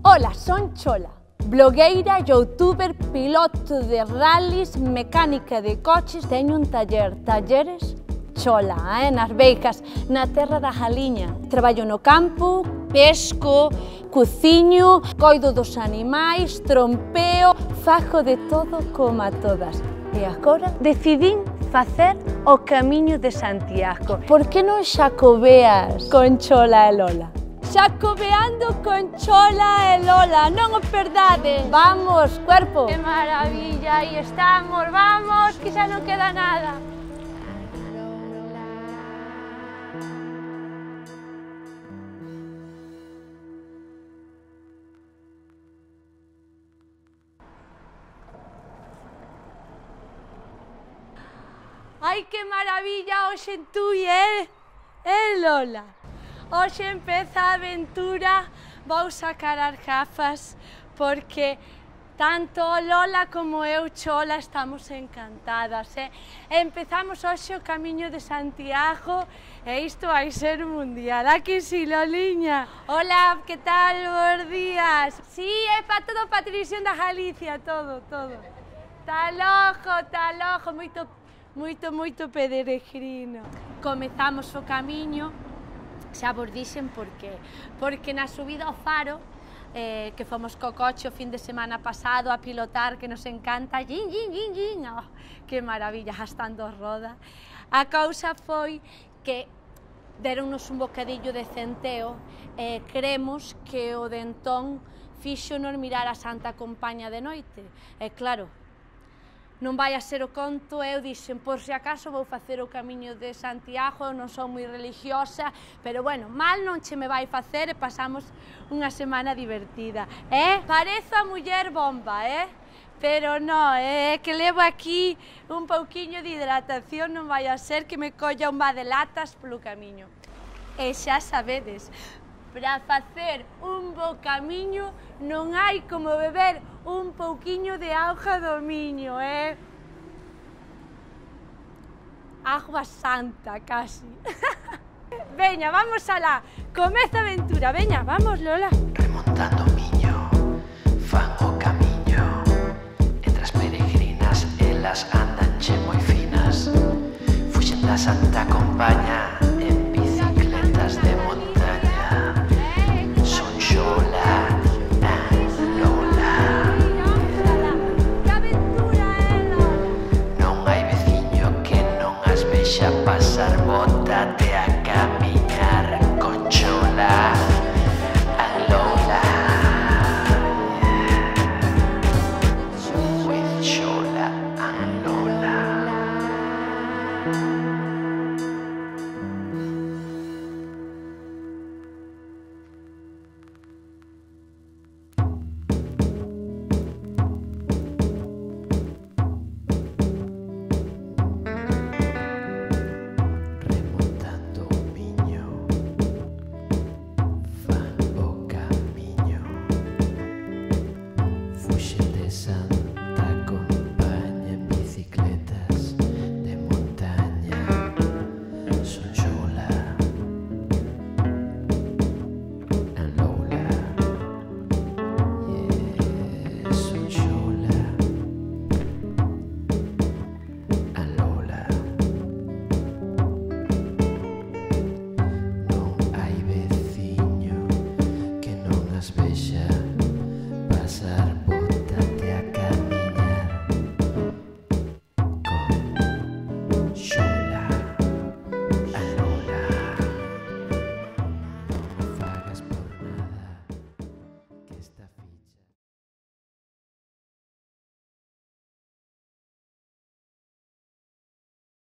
Ola, son Chola, blogueira, youtuber, piloto de rallies, mecánica de coches. Teño un talleres Chola, nas Beicas, na terra da Jaliña. Traballo no campo, pesco, cociño, coido dos animais, trompeo, fago de todo como a todas. E agora decidín facer o Camiño de Santiago. Por que non xacobeas con Chola e Lola? Xacobeando con Chola e Lola, non o perdades. Vamos, cuerpo. Que maravilla, aí estamos, vamos, que xa non queda nada. Ai, que maravilla hoxe en Tui, Lola? Hoxe empeza a aventura, vou sacar as gafas, porque tanto Lola como eu, Chola, estamos encantadas. Empezamos hoxe o Camiño de Santiago e isto vai ser un mundial. Aquí sí, Loliña. Hola, que tal? Bos días. Sí, é para todo, para a televisión da Galicia, todo. Tal ojo, moito peregrino. Comezamos o camiño, xa vos dixen por qué. Porque na subida ao Faro, que fomos co coche o fin de semana pasado a pilotar, que nos encanta, oh, que maravilla, gastando roda. A cousa foi que deronnos un bocadillo de centeo e cremos que o dentón fíxonos mirar a Santa Compaña de noite. E claro, non vai a ser o conto, eu dixen, por se acaso vou facer o Camiño de Santiago, eu non son moi religiosa, pero bueno, mal non che me vai facer e pasamos unha semana divertida. Parezo a muller bomba, pero non, que levo aquí un pouquiño de hidratación, non vai a ser que me colla un va de latas polo camiño. E xa sabedes, para facer un bo camiño non hai como beber un pouquiño de auga do Miño, Agua santa, casi. Veña, vamos alá, comeza a aventura, veña, vamos, Lola. Remontando o Miño, fan o camiño, entre as peregrinas, elas andan che moi finas, fuxen da Santa Compaña